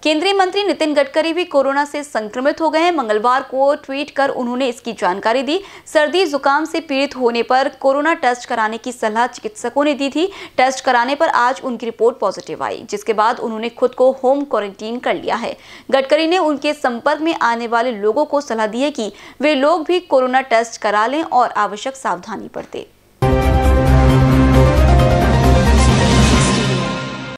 केंद्रीय मंत्री नितिन गडकरी भी कोरोना से संक्रमित हो गए हैं। मंगलवार को ट्वीट कर उन्होंने इसकी जानकारी दी। सर्दी जुकाम से पीड़ित होने पर कोरोना टेस्ट कराने की सलाह चिकित्सकों ने दी थी। टेस्ट कराने पर आज उनकी रिपोर्ट पॉजिटिव आई, जिसके बाद उन्होंने खुद को होम क्वारंटीन कर लिया है। गडकरी ने उनके संपर्क में आने वाले लोगों को सलाह दी है कि वे लोग भी कोरोना टेस्ट करा लें और आवश्यक सावधानी बरतें।